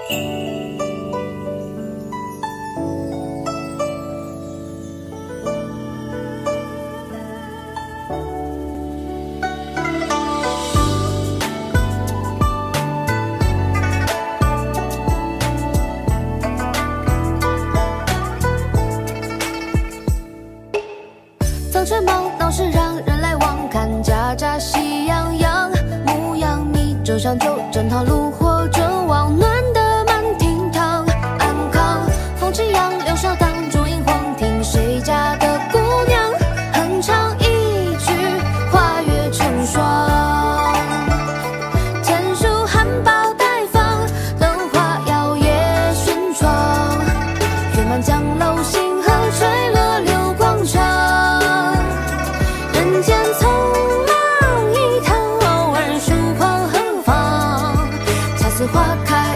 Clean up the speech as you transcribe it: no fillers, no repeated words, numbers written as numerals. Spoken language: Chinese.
早晨忙闹市让人来往，看家家喜洋洋，牧羊米粥上酒，整套炉火正旺，暖得满厅堂。安康风起杨柳梢荡，烛影晃，听谁家的姑娘哼唱一曲花月成霜。天书含苞待放，灯花摇曳轩窗，月满江楼星河坠落流光长。人间匆忙一趟，偶尔疏狂何妨？恰似花开